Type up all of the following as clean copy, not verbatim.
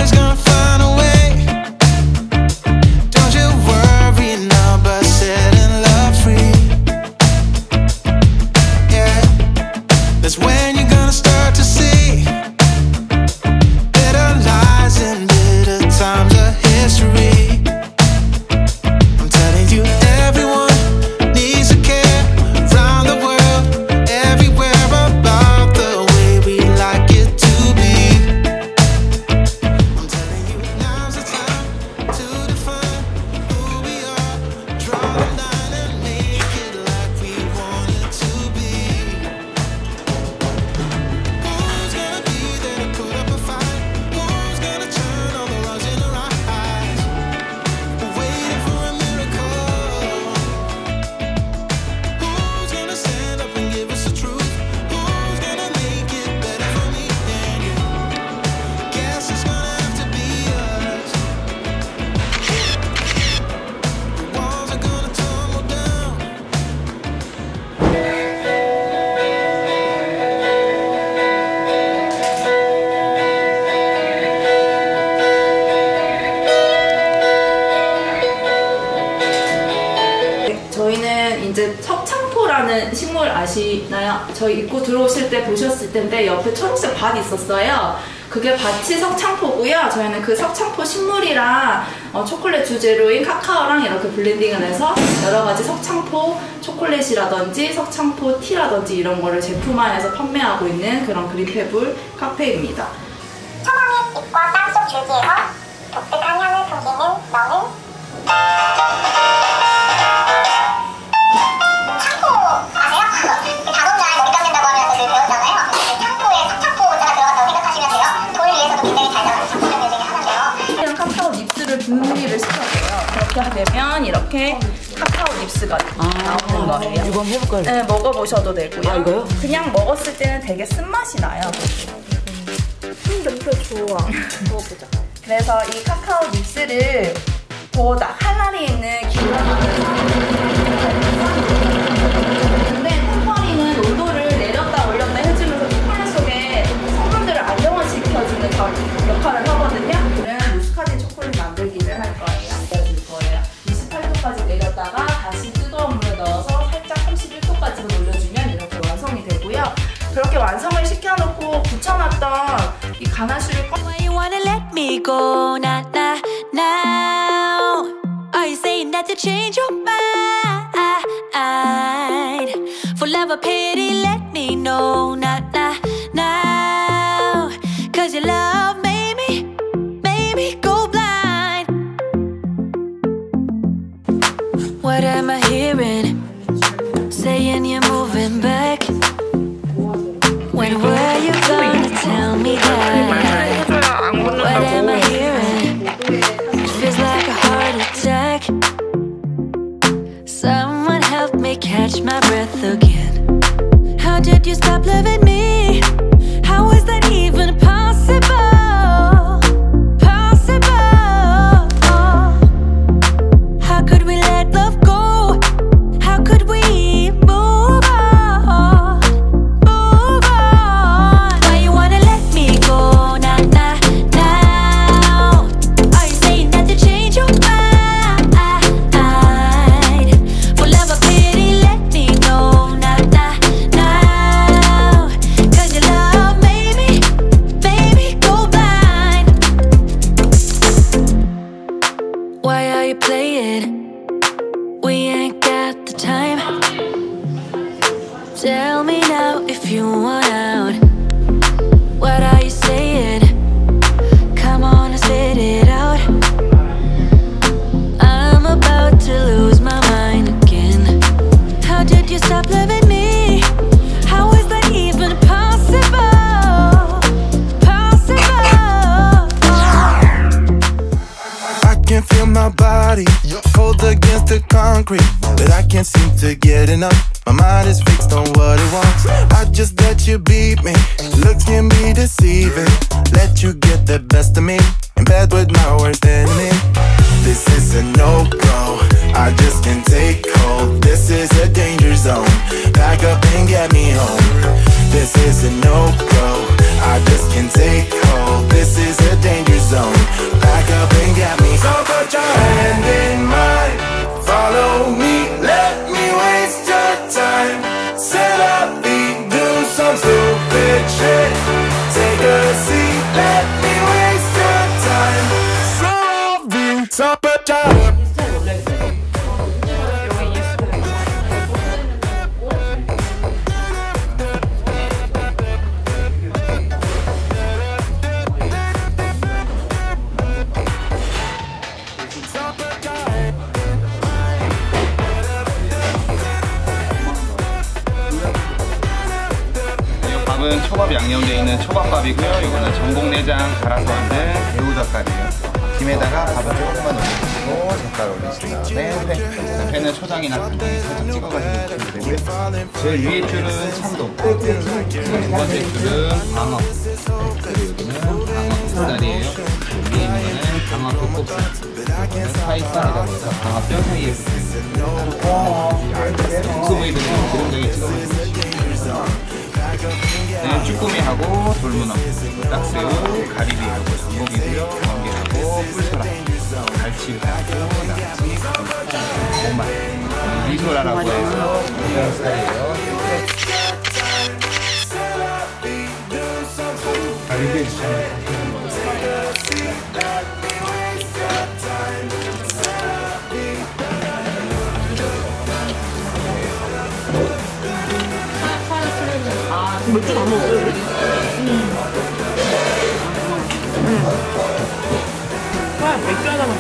always gonna find a way. Don't you worry now about setting love free. Yeah, that's when you're gonna start to see better lies and better times of history. I'm telling you, everyone needs to care around the world, everywhere, about the way we like it to be. I'm telling you, now's the time to define who we are, draw the line and make it like we want it to be. Who's gonna be there to put up a fight? Who's gonna turn all the wrongs into right? We're waiting for a miracle. Who's gonna stand up and give us the truth? Who's gonna make it better for me and you? Guess it's gonna have to be us. The walls are gonna tumble down. 저희는 이제 석창포라는 식물 아시나요? 저희 입구 들어오실 때 보셨을 텐데 옆에 초록색 밭이 있었어요. 그게 밭이 석창포고요. 저희는 그 석창포 식물이랑 초콜릿 주재료인 카카오랑 이렇게 블렌딩을 해서 여러 가지 석창포 초콜릿이라든지 석창포 티라든지 이런 거를 제품화해서 판매하고 있는 그런 그린페블 카페입니다. 처방의 잎과 땅속 줄기에서 독특한 향을 풍기는 너는 창포 아세요? 다동날 머리 감는다고 하면서 배웠잖아요. 창포에 석창포자가 들어간다고 생각하시면 돼요. 돌 위에서도 굉장히 잘 나가는 창포들 중에 하나인데요. 그냥 카카오 닙스를 분리를 시켜줘요. 그렇게 되면 이렇게 카카오 닙스가 나오는 거예요. 이거 한번 해볼까요? 네, 먹어보셔도 되고요. 아, 이거요? 그냥 먹었을 때는 되게 쓴맛이 나요. 냄새 좋아. 먹어보자. 그래서 이 카카오 닙스를 할라리에 있는 근데 템퍼링은 온도를 내렸다 올렸다 해주면서 초콜릿 속에 성분들을 안정화시켜주는 역할을 하거든요. 오늘은 무스카디 초콜릿 만들기를 할 거예요. 알려줄 거예요. 28도까지 내렸다가 다시 뜨거운 물에 넣어서 살짝 31도까지 올려주면 이렇게 완성이 되고요. 그렇게 완성을 시켜놓고 붙여놨던 이 가나슈를 Why you wanna let me go now, now, now? Are you saying that to change your mind? For love or pity, let me know now, now, now. Cause your love made me go blind. What am I hearing? Saying you're moving back. When were you gonna tell me that? What am I hearing? It feels like a heart attack. Someone help me catch my breath again. How did you stop loving me? How is that even possible? Possible. How could we let love go? How could we move on? Move on. Why you wanna let me go now, now, now? Are you saying that to change your mind? For love or pity, let me know now, now, now. Cause your love made me go blind. Why are you playing? We ain't got the time. Tell me now if you want out. What are you saying? Come on and spit it out. I'm about to lose my mind again. How did you stop loving me? How is that even possible? Possible. I can feel my body cold against the concrete, but I can't seem to get enough. My mind is fixed on what it wants. I just let you beat me. Looks can be deceiving. Let you get the best of me in bed with my worst enemy. This is a no-go. I just can't take hold. This is a danger zone. Pack up and get me home. This is a no-go. I just can't take hold. This is a danger zone. 밥은 초밥 양념되어 있는 초밥밥이고요. 이거는 전복내장 갈아서 만든 새우젓갈이에요. 김에다가 밥을 조금만 올려주시고 젓갈 올리신 다음에 옆에는 초장이나 간장에 살짝 찍어가지고 드시면 되고요. 제일 위에 줄은 참돔, 두 번째 줄은 방어, 그리고 여기는 방어 볶음살이에요. 위에 있는 거는 방어 볶음살, 이거는 파이살이라고 해서 방어 뼈 사이에 붙어있는 육수 부위들은 기름장에 찍어가지고 네, 쭈꾸미하고 돌문어, 딱새우, 가리비하고 전복이고요, 번개하고 뿔소라, 갈치하고 낙지, 고말, 미소라라고 해서 살이에요. 가리비 맥주 다 먹었어요? 와, 맥주 하나만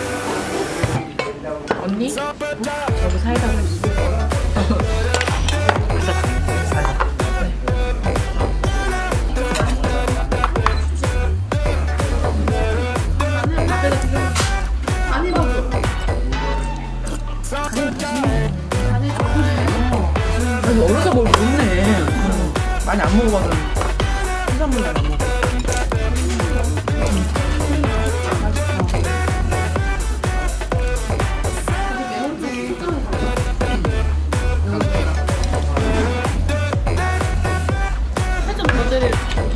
더 먹게. 언니? 저도 사이다 먹었어. 어려서 뭘 먹네. 많이 안 먹어봐서 해산물 안 먹어. 살좀 더 드릴.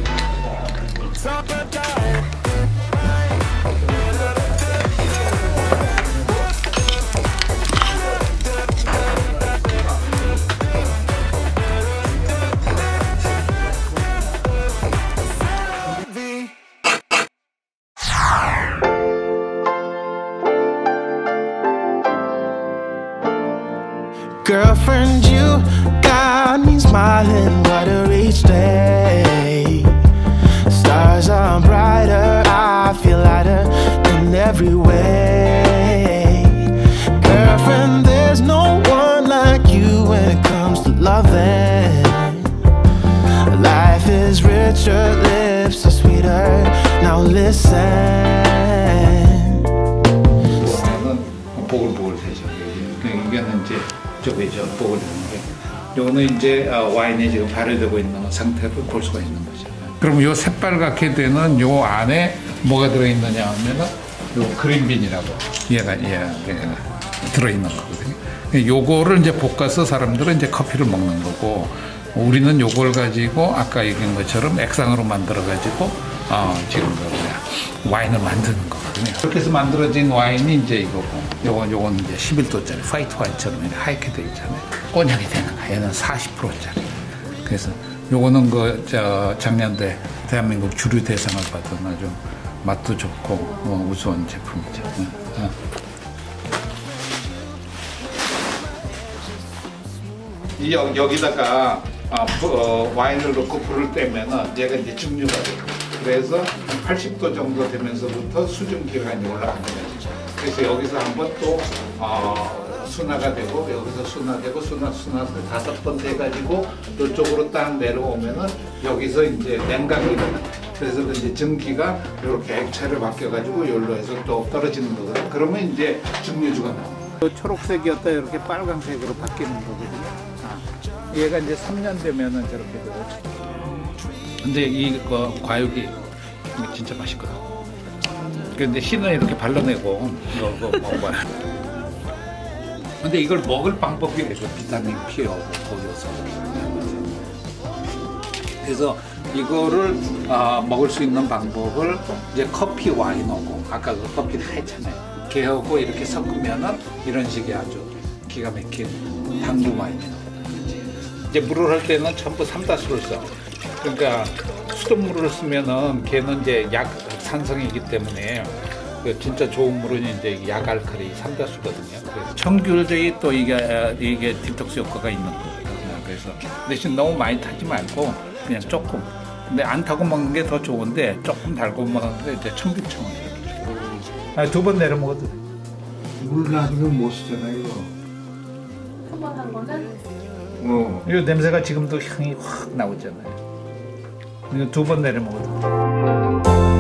Girlfriend, you got me smiling, butter each day. Stars are brighter, I feel lighter in every way. Girlfriend, there's no one like you when it comes to loving. Life is richer, lips are sweeter. Now listen. 보글보글 되죠. 이거는 이제 저기죠, 보글 되는 게. 요거는 이제 와인이 지금 발효되고 있는 상태를 볼 수가 있는 거죠. 그럼 요 새빨갛게 되는 요 안에 뭐가 들어있느냐 하면은 요 그린빈이라고 얘가 들어있는 거거든요. 요거를 이제 볶아서 사람들은 이제 커피를 먹는 거고, 우리는 요걸 가지고 아까 얘기한 것처럼 액상으로 만들어 가지고 지금 와인을 만드는 거거든요. 그렇게 해서 만들어진 와인이 이제 이거고, 요건 이제 11도짜리 화이트 와인처럼 이렇게 하얗게 되어 있잖아요. 꼬냑이 되는 거야. 얘는 40%짜리. 그래서 요거는 작년에 대한민국 주류 대상을 받은 아주 맛도 좋고 우수한 제품이죠. 여기다가 와인을 넣고 불을 떼면은 얘가 이제 증류가 돼요. 그래서 한 80도 정도 되면서부터 수증기가 이제 올라가는 거죠. 그래서 여기서 한번 또 순화가 되고, 여기서 순화되고, 순화를 5번 돼가지고 이쪽으로 딱 내려오면은 여기서 이제 냉각이거든. 그래서 이제 증기가 이렇게 액체로 바뀌어가지고 여기로 해서 또 떨어지는 거거든. 그러면 이제 증류주가 나옵니다. 초록색이었다 이렇게 빨간색으로 바뀌는 거거든요. 얘가 이제 3년 되면은 저렇게 되거든요. 근데 이 과육이 진짜 맛있거든. 근데 씨는 이렇게 발라내고 이거 먹어봐요. 근데 이걸 먹을 방법이 있어. 비타민 P하고 거기서. 그래서 이거를 먹을 수 있는 방법을 이제 커피 와인하고, 아까 그 커피를 했잖아요. 걔하고 이렇게 섞으면은 이런 식의 아주 기가 막힌 당도 와인이 나오거든요. 이제 물을 할 때는 전부 삼다수를 써. 그러니까 수돗물을 쓰면은 걔는 이제 산성이기 때문에 그 진짜 좋은 물은 이제 약알칼리 3다수거든요. 그래서 청귤들이 또 이게 디톡스 효과가 있는 거예요. 그래서 대신 너무 많이 타지 말고 그냥 조금. 근데 안 타고 먹는 게 더 좋은데 조금 달고 먹는 게 이제 청귤청이에요. 두 번 내려 먹어도 돼. 물 나중에 못 쓰잖아 이거. 한 번 한 거는 이거 냄새가 지금도 향이 확 나오잖아요. 이거 두 번 내려 먹어도 돼.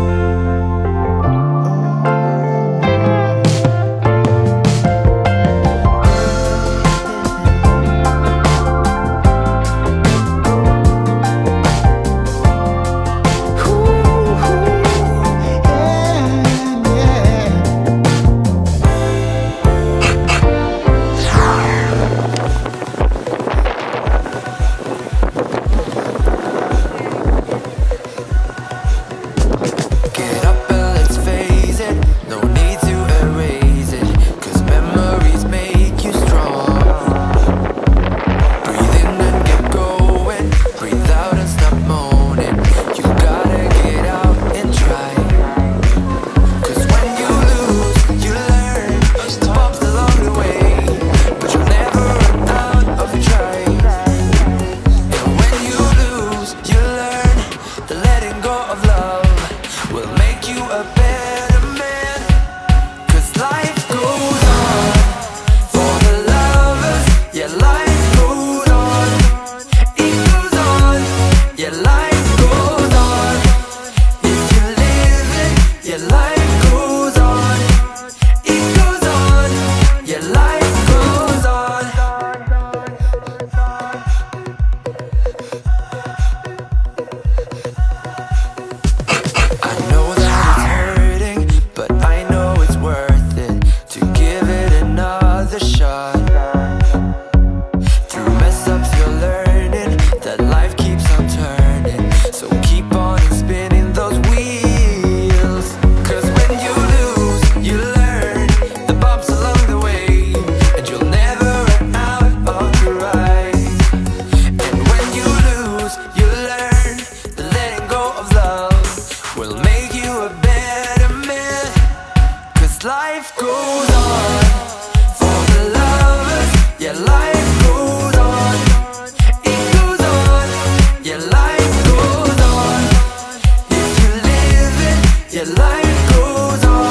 Your life goes on.